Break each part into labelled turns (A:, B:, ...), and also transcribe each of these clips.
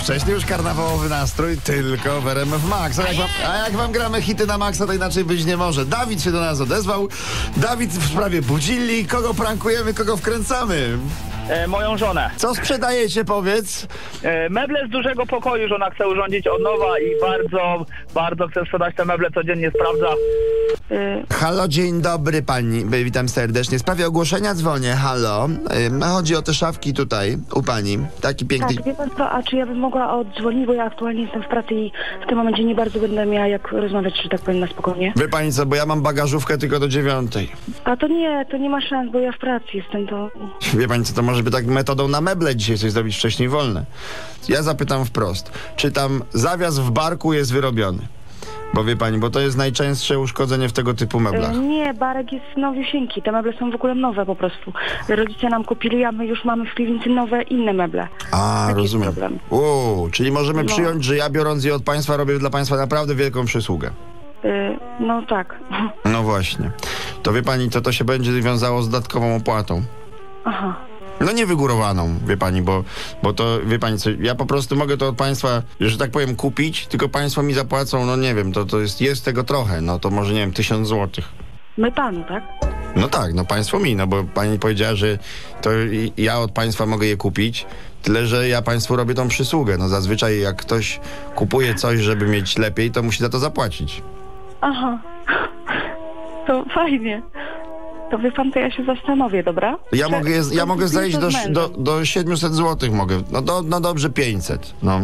A: wcześniej już karnawałowy nastrój, tylko w RMF Max. A jak wam gramy hity na maksa, to inaczej być nie może. Dawid się do nas odezwał. Dawid w sprawie Budzilli. Kogo prankujemy, kogo wkręcamy?
B: Moją żonę.
A: Co sprzedajecie, powiedz?
B: Meble z dużego pokoju żona chce urządzić od nowa i bardzo chce sprzedać te meble, codziennie sprawdza.
A: Halo, dzień dobry pani. Witam serdecznie. W sprawie ogłoszenia dzwonię. Halo. Chodzi o te szafki tutaj, u pani. Taki piękny...
C: Tak, wie pan co, a czy ja bym mogła oddzwonić, bo ja aktualnie jestem w pracy i w tym momencie nie bardzo będę miała jak rozmawiać, że tak powiem, na spokojnie.
A: Wie pani co, bo ja mam bagażówkę tylko do 9.
C: A to nie ma szans, bo ja w pracy jestem, to...
A: Wie pani co, to może by tak metodą na meble dzisiaj coś zrobić wcześniej wolne. Ja zapytam wprost, czy tam zawias w barku jest wyrobiony? Bo wie pani, bo to jest najczęstsze uszkodzenie w tego typu meblach.
C: Nie, barek jest nowiusieńki, te meble są w ogóle nowe po prostu. Rodzice nam kupili, a my już mamy w piwnicy nowe, inne meble.
A: A,
C: taki
A: rozumiem. Czyli możemy przyjąć, że ja biorąc je od państwa robię dla państwa naprawdę wielką przysługę.
C: No tak.
A: No właśnie. To wie pani, to się będzie wiązało z dodatkową opłatą.
C: Aha.
A: No nie wygórowaną, wie pani, bo to, wie pani co, ja po prostu mogę to od państwa, że tak powiem, kupić, tylko państwo mi zapłacą, no nie wiem, to jest tego trochę, no to może, nie wiem, 1000 złotych.
C: My panu, tak?
A: No tak, no państwo mi, no bo pani powiedziała, że to ja od państwa mogę je kupić, tyle, że ja państwu robię tą przysługę. No zazwyczaj jak ktoś kupuje coś, żeby mieć lepiej, to musi za to zapłacić.
C: Aha. To fajnie. To wie pan, to ja się zastanowię, dobra?
A: Ja mogę zejść do 700 złotych mogę. No dobrze 500, no.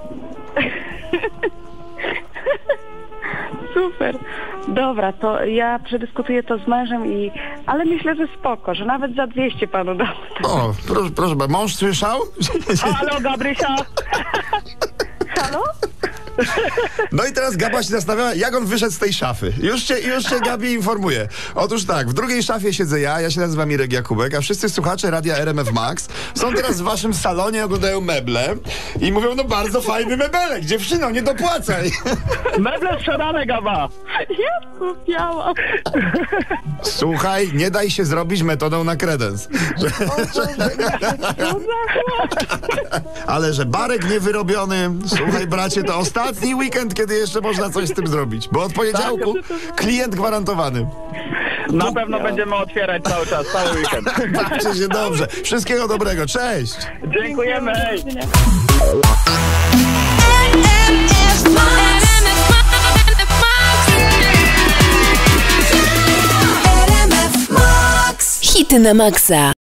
C: Super. Dobra, to ja przedyskutuję to z mężem ale myślę, że spoko, że nawet za 200 panu dam.
A: O, proszę, mąż słyszał?
B: Halo, Gabrysia!
C: Halo?
A: No i teraz Gaba się zastanawiała, jak on wyszedł z tej szafy. Już cię Gabi informuje. Otóż tak, w drugiej szafie siedzę ja się nazywam Irek Jakubek, a wszyscy słuchacze radia RMF Max są teraz w waszym salonie, oglądają meble i mówią, no bardzo fajny mebelek, dziewczyno, nie dopłacaj.
B: Meble sprzedane, Gaba!
C: Ja kupiałam.
A: Słuchaj, nie daj się zrobić metodą na kredens. Ale że barek niewyrobiony, słuchaj bracie, to ostatni weekend, kiedy jeszcze można coś z tym zrobić. Bo od poniedziałku klient gwarantowany.
B: Na pewno będziemy otwierać cały czas, cały weekend.
A: Bawcie się dobrze. Wszystkiego dobrego. Cześć.
B: Dziękujemy.
D: Hity na maksa.